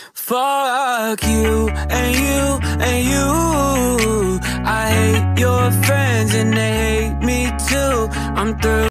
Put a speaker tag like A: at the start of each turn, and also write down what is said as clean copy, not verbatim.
A: Fuck you and you and you. I hate your friends and they hate me too. I'm through.